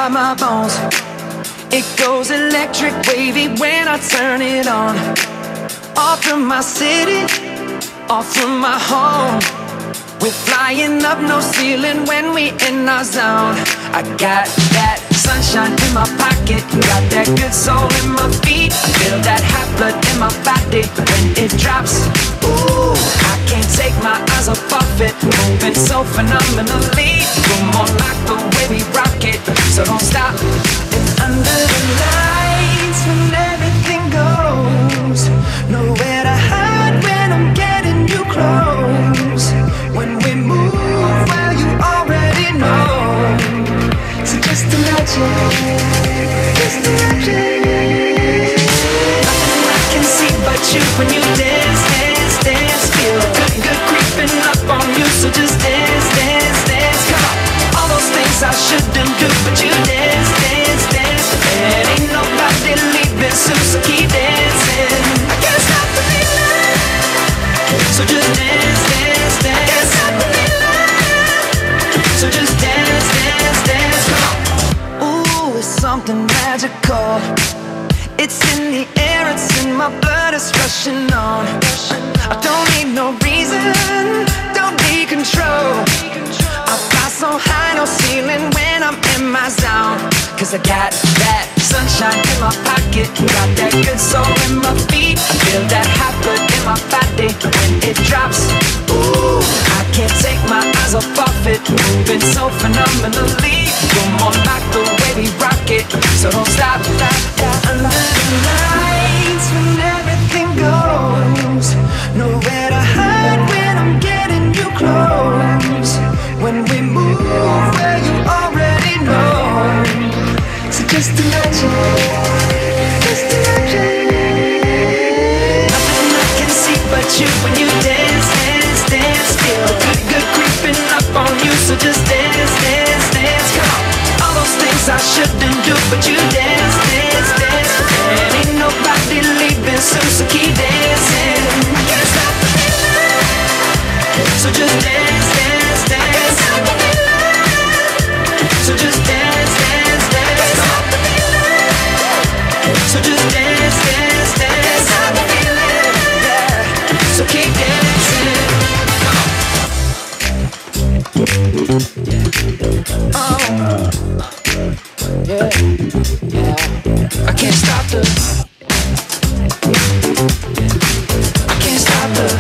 inside my bones. It goes electric wavy when I turn it on. Off from my city, off from my home. We're flying up, no ceiling when we in our zone. I got that sunshine in my pocket, got that good soul in my feet. I feel that hot blood in my body when it drops. Ooh, I can't take my eyes off of it, moving so phenomenally. Come on, like the way we rock it, so don't stop. And under the lights when everything goes, nowhere to hide when I'm getting you close. When we move, well, you already know. So just imagine, just imagine. Nothing I can see but you when you dance, dance, dance. Feel good, good creeping up on you. So just dance, dance, dance. Come on, all those things I shouldn't do, but you dance, dance, dance. And ain't nobody leaving soon, so keep dancing. I can't stop the feeling. So just dance, dance, dance. I can't stop the feeling. So just dance, dance, dance. Come on. Ooh, it's something magical. It's in the air, it's in my blood, it's rushing on. I don't need no reason, don't need control. I fly so high, no ceiling when I'm in my zone. Cause I got that sunshine in my pocket, got that good soul in my feet. I feel that hot blood in my body when it drops. Ooh, I can't take my eyes off of it, moving so phenomenally. You're more like the way we rock it, so don't stop. Under the lights when everything goes, nowhere to hide when I'm getting you close. When we move, well, you already know. So just imagine, just imagine. Nothing I can see but you when you dance, dance, dance. Feel good, good creeping up on you. So just dance, dance, dance. Come on, all those things I shouldn't do, but you dance, dance, dance. And ain't nobody leaving soon, so keep dancing. I can't stop the feeling. So just dance, dance, dance. I can't stop the feeling. So just dance, dance, dance. Stop the feeling. So just dance, dance, dance. Stop the feeling. Yeah. So keep dancing. Yeah, yeah. I can't stop the. I can't stop the.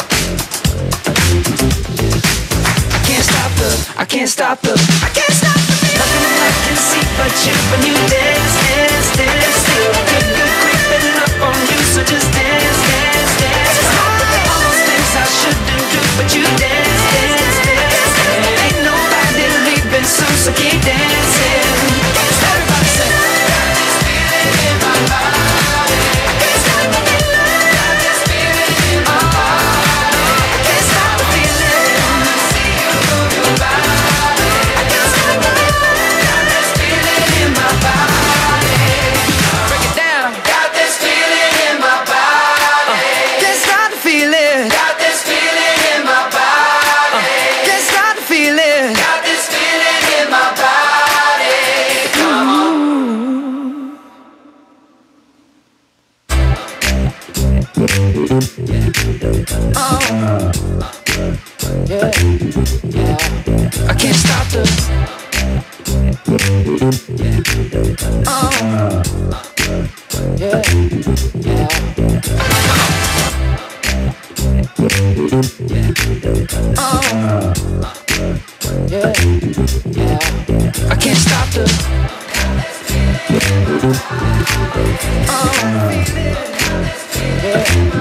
I can't stop the. I can't stop the. I can't stop the feeling. Nothing I can see but you when you dance, dance, dance. Feel good, good creeping up on you, so just dance, dance, dance. All those things I shouldn't do, but you dance, dance, dance. And ain't nobody leaving soon, so keep dancing. Everybody say, got this feeling in my body. Can't stop the feeling. Got this feeling in my body. Can't stop the feeling. Wanna see you move your body. I can't stop the feeling. Got this feeling in my body. Break it down. Got this feeling in my body. Can't stop the feeling. Got this feeling in my body. Can't stop the feeling. Got this feeling in my body. Come on. Yeah, yeah. I can't stop the. Yeah, yeah. I can't stop the. Yeah.